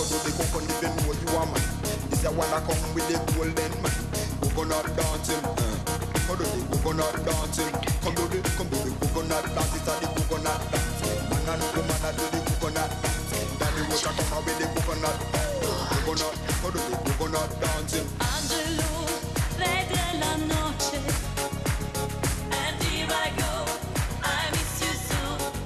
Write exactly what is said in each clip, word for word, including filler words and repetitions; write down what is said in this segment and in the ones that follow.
do the coconut if you know you are man. This a one that come with the golden man. Coconut dancing, uh. How do the coconut dancing? Come do the, come do the coconut dance. It's a the coconut dance. Man and woman that do the coconut dance. Daddy was a come with the coconut. Coconut, how do the coconut dancing? Angelo, re della noche. And here I go, I miss you so.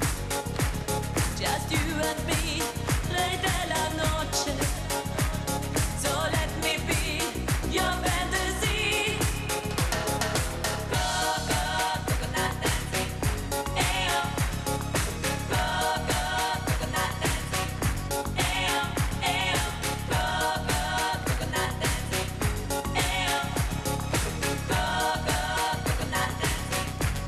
Just you and me, re della noche. So let me be your fantasy. Go, go, coconut dancing. Ayo. Go, go, coconut dancing. Ayo, ayo. Go, go, coconut dancing. Ayo. Go, go, coconut dancing.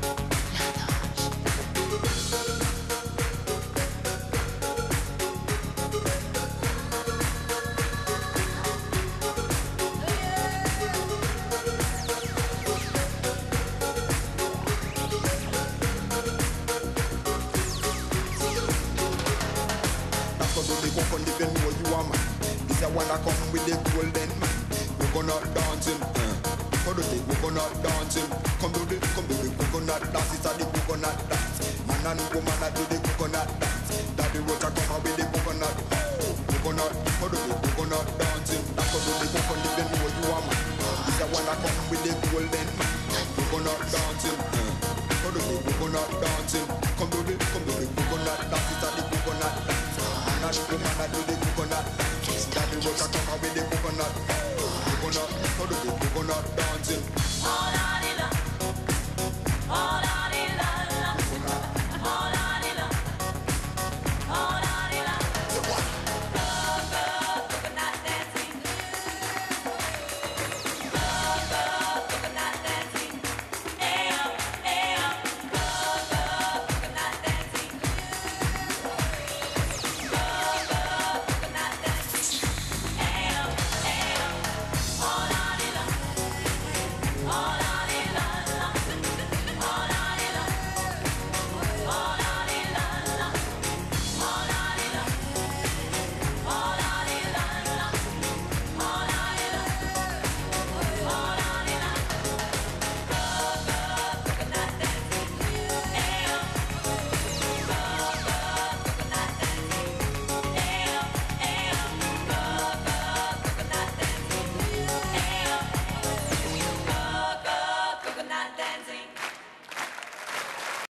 That's what do the coconut if you know you are man. This a one that come with the golden man. Coconut dancing, uh. How do the coconut dancing? Come do the, come do the coconut dance. It's a the coconut dance. Man and woman that do the coconut dance. Daddy was a come with the coconut. Coconut, how do the coconut dancing? That's what do the coconut if you know you are man. This a one that come with the golden man. Coconut dancing, uh. How do the coconut